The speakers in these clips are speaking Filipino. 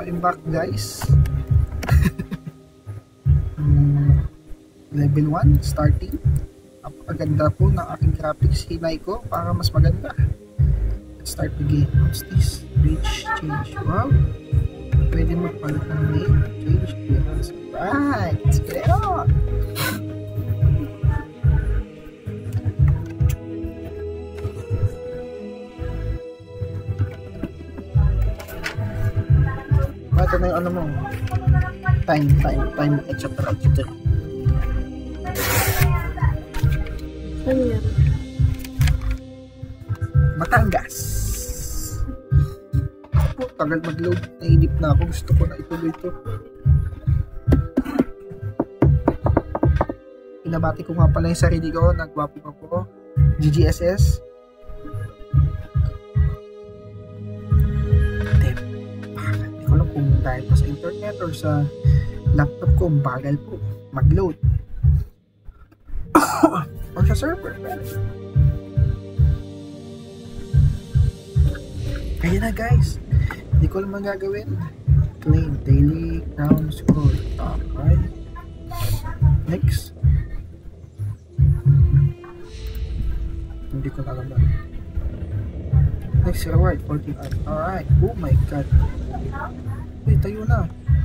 I'm back guys. Level 1 starting. Napakaganda po ng aking graphics. Hinay ko para mas maganda. Let's start the game. What's this? Reach change. Wow, pwede magpalit ng name. Change appearance. Right, let's get it on. Ito na yung ano mo, time, etc. Ano yan? Batangas. Po, tagal mag-load. Nainip na ako. Gusto ko na ituloy ito. Pinabati ko nga pala yung sarili ko. Nagwapo ako. GGSS. Hindi ko alam kung dahil pa sa internet or sa laptop ko, bagal po mag-load. Or sa server. Kaya na guys, hindi ko naman gagawin. Claim daily crown score. Alright, next. Hindi ko na alam. Next reward 40. Alright, oh my god. Wait, tayo na.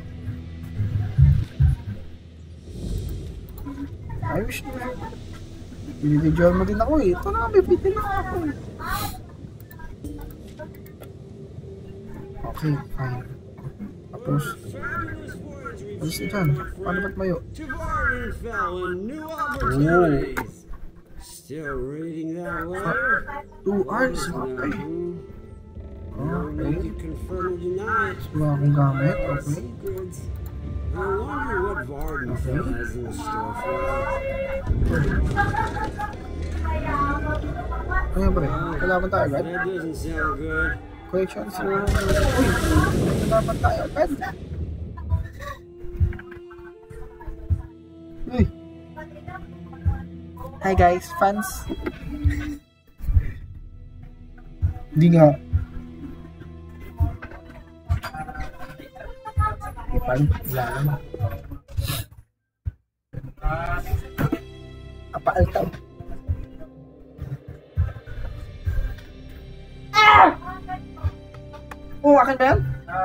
I wish na i-video mo din ako eh. Ito na, may video na ako eh. Okay, fine. Tapos, alis na dyan. Paano ba't mayo? Oh. Still reading that letter? 2 hours, okay. Okay. Wala akong gamit, okay. I wonder what Vardenfell has in store for us. Ayan pre, kalaban tayo agad. That doesn't sound good. Collection zero. Uy, kalaban tayo agad. Uy. Hi guys, fans. Hindi nga. Ipan, wala naman. Apa-altaw. Oh, akin ba yan?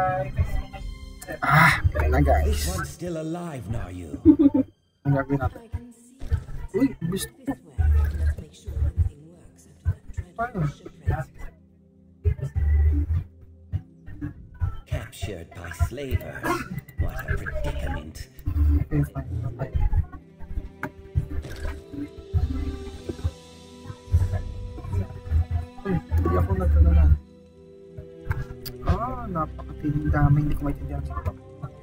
Kaya na guys. One's still alive now, you. Ang gagawin natin. Uy, gusto ko. Paano? Captured by slavers. What a predicament. Okay, fine. Okay. Uy, hindi ako nagkagalan. Napakatinding dami. Hindi ko maintindihan sa ito.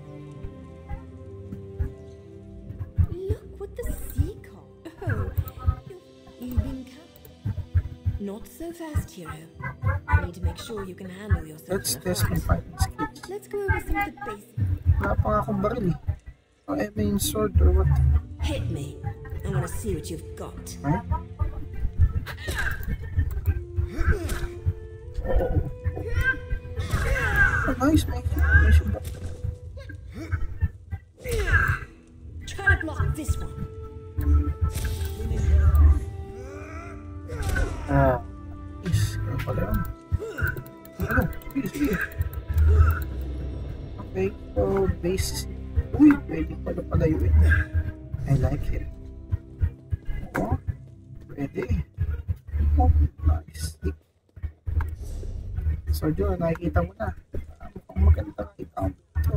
Look what the sea caught. Oh, you've been cut. Not so fast, hero. You need to make sure you can handle yourself. Let's test my fighting skills. Let's go over some of the basics. Wala pa nga akong baril eh. I mean sword or what? Hit me. I want to see what you've got. Right? Oh, nice, man. Nice yung bat. Try to block this one. Is. Kaya pala yan. Ano? Sige. Okay, so base. Uy, pwede pala palayuin. I like it. Oh, pwede. Oh, nice. So, Joe, nakikita mo na. Mukhang maganda kita mo ito.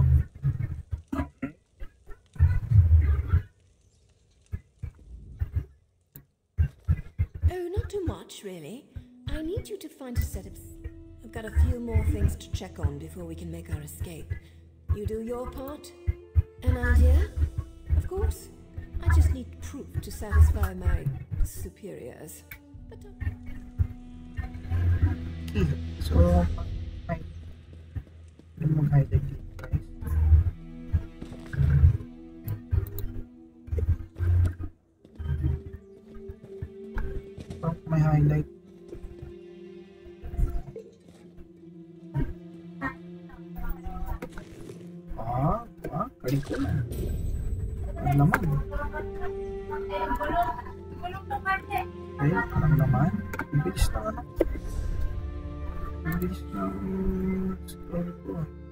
Oh, not too much, really. I need you to find a set of... I've got a few more things to check on before we can make our escape. You do your part. An idea? Of course. I just need proof to satisfy my superiors. But So, fine. Ano mag-highlight dito, guys? Oh, may highlight. Galing ko na. Ang laman. Okay, ang laman. Ang bilis na ano. Ang bilis na scroll ko.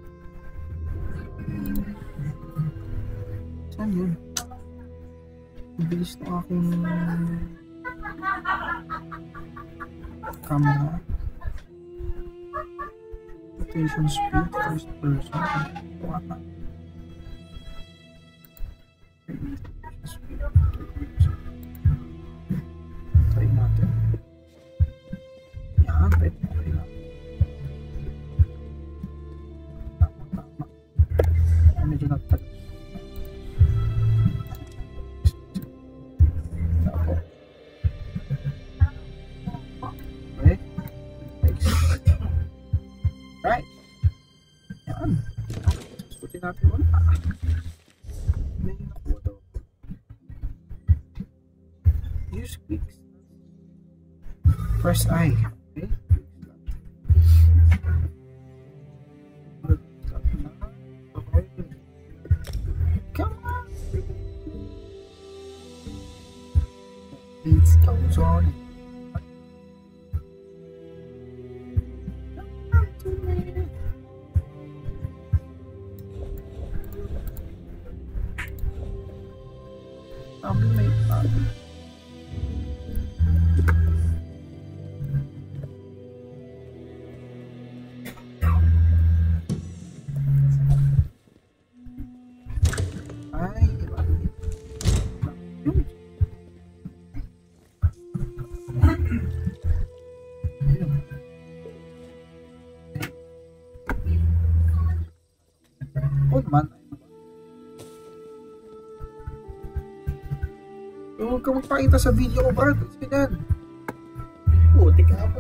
Saan yun? Ang bilis na aking camera. Rotation speed, first person. Wala. Try natin. Yan, pwede na rin lang. Tama. Medyo nagtag. Okay. Right. Yan. Susutin natin muna. May nakuha daw. Use quicks. First eye. Okay. Come on. It goes on. Naman. Huwag ka magpakita sa video ko, Brad. Ganyan. Puti ka ba?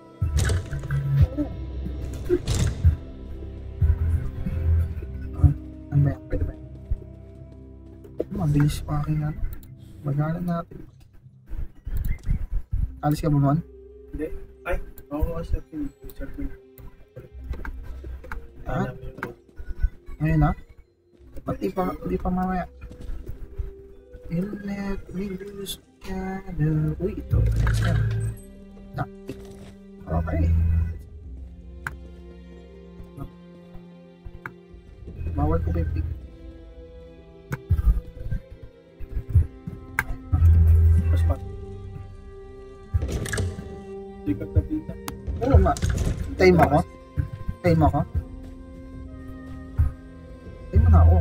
Ano ba yan? Pwede ba yan? Mabilis pa aking ano. Bagalan natin. Alis ka ba naman? Hindi. Ay, ako sa film. Ah? Ngayon na? Ba't di pa mamaya? Let me lose together. Uy, ito. Na. Okay. Bawal ko pipig. Paspat. Sikat na pita. Oo nga. Time ako? Time ako? Time mo na ako.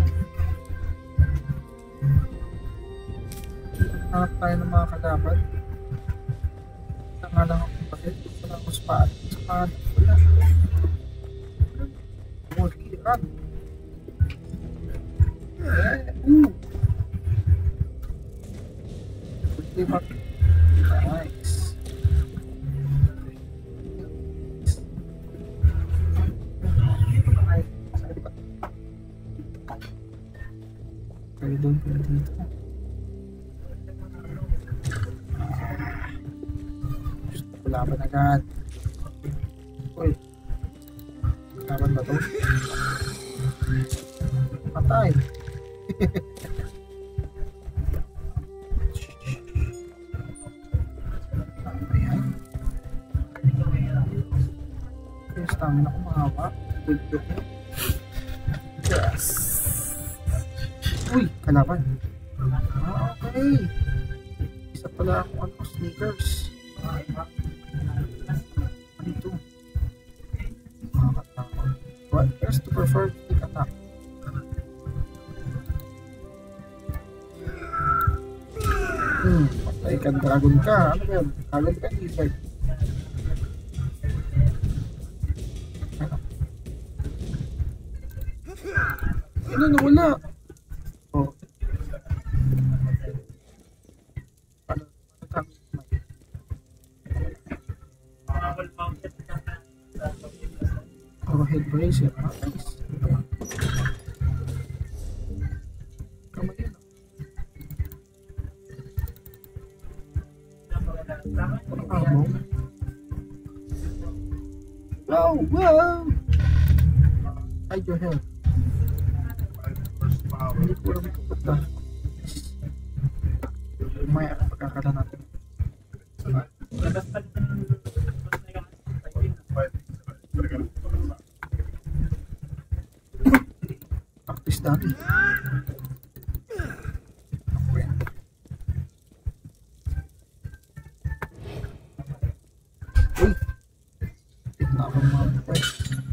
Hanap tayo ng mga kalaban. Tanga lang ako kasi. Wala akong spad. Spad. Wala. Multi-run. Multi-run. Nice. Pwede doon, pwede dito. Laban agad. Uy. Laban ba ito? Patay. Ayan. Yung stamina ko mahaba. Good. Yes. Uy, kalaban. Okay. Isa pala akong sneakers. Ito. What best to prefer quick attack? Patay ka, dragon ka. Ano ba yun? Dragon ka, lizard. Ano, nawala? Oh. Head bracer. Nice. Kamay yun. Amo. Wow! Hide your head. Hindi ko alam ito punta. Umaya pagkakala natin. Practice dati. Uy! Tignan ako mga price.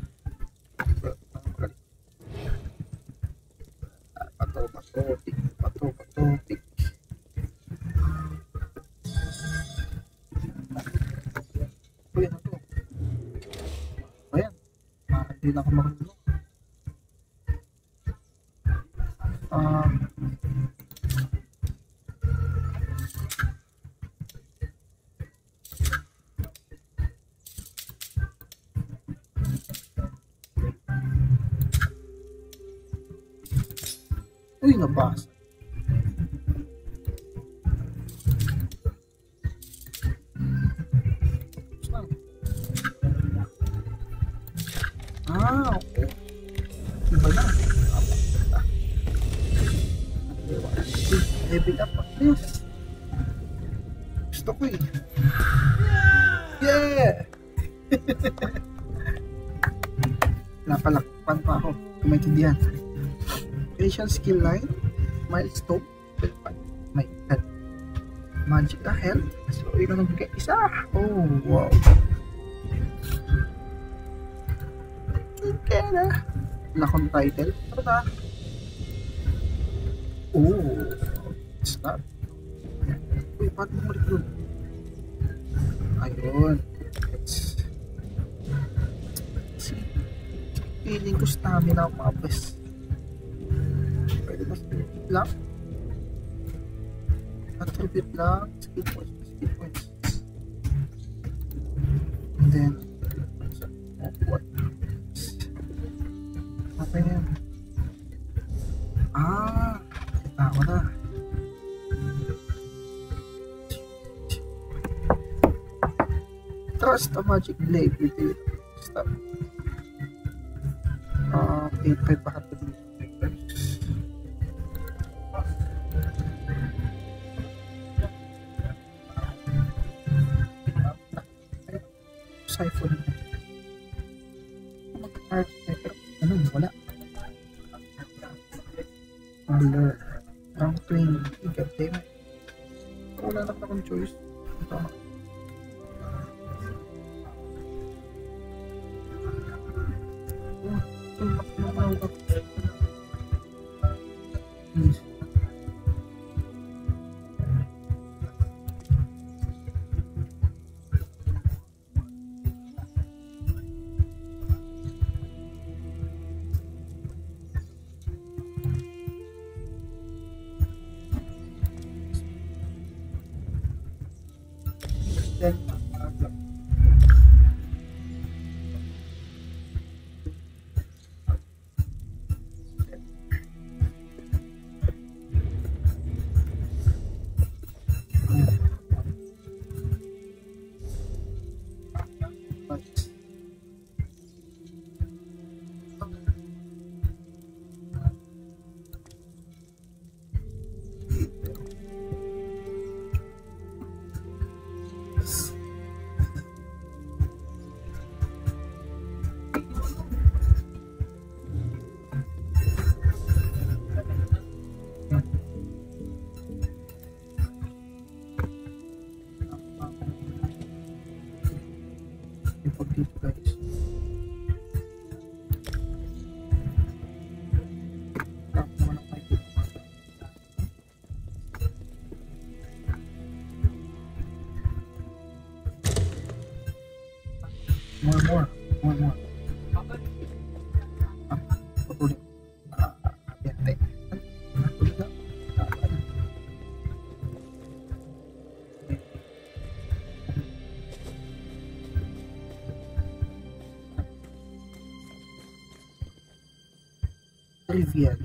Pato. Uy, ano to? Ayan. Hindi na ako marunong. Uy, nabasa. Okay. Iba na. Level up at least. Gusto ko eh. Yeah! Napalakpan pa ako. Kung maintindihan. Facial skill line. Milestone. May health. Magic na health. So, yun ang nagbigay isa. Oh, wow. Okay na. Wala akong title. Ano na? Oh, it's not. Uy, paano mo ulit dun? Ayun. Let's see. Feeling ko stamina ang mga best. Pwede ba skill lang? Attribute lang. Skill points. And then, what? Apa yan? Kita ko na. Trust a magic blade with it. Stop. 8-5 bakit pa din. Siphon. Ano? Wala. Blur. Ang 20. Goddamn. Wala na akong choice. Ito. Please. More. Patuloy. Bente. Trivial.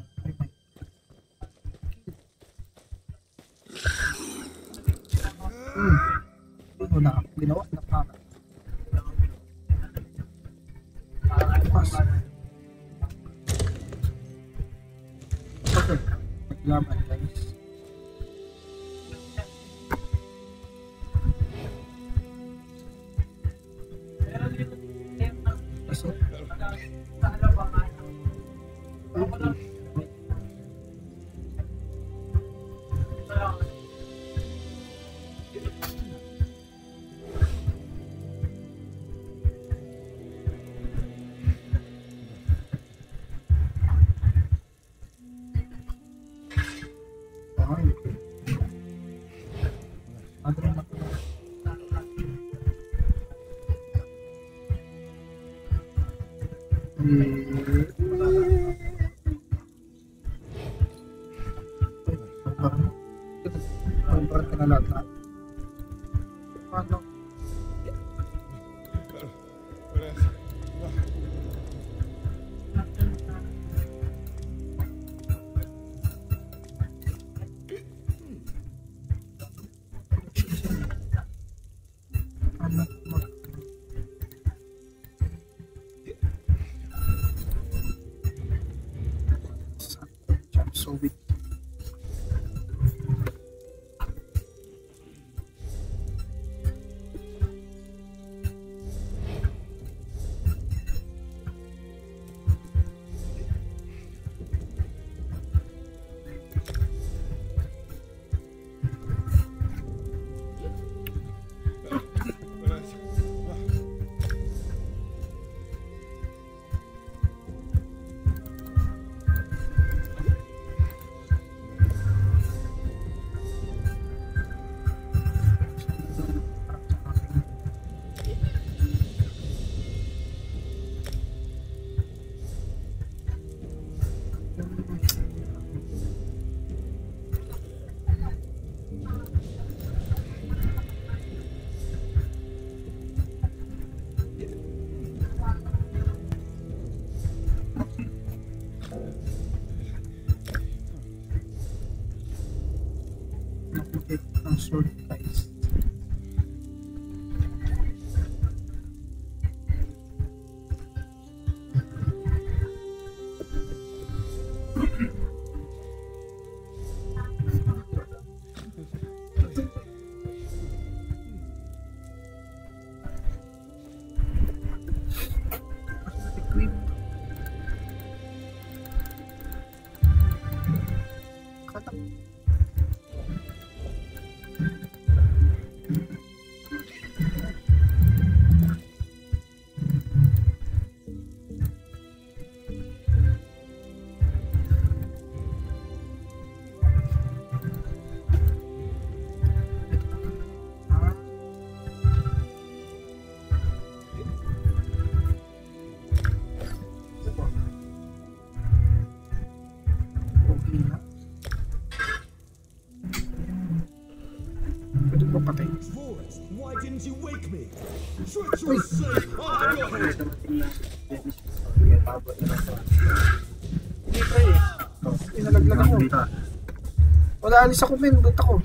Ito na ginawa na para. Pas. Okay. laban guys. Pasok. Okay. So weak. Ang sword guys. Equip. Katak. Pwede ko patay. Forrest, why didn't you wake me? Treacherous slave! Oh, go ahead! Hindi pre eh. Pinalaglag ako. Wala, alis ako men. Ba't ako?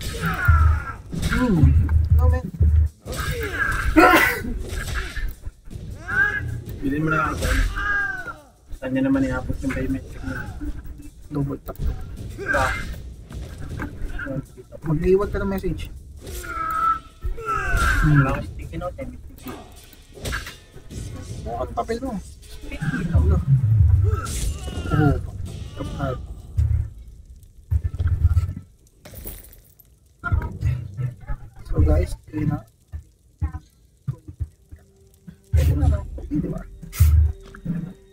No men. Bilhin mo na ako. Kanya naman iabot yung biometric na. Double tap. Mag-iwan ka ng message. Wala ka sticky note eh. Ang papel mo. Wala. Oo. Kapag. So guys, yun na. Pwede na lang. Di ba?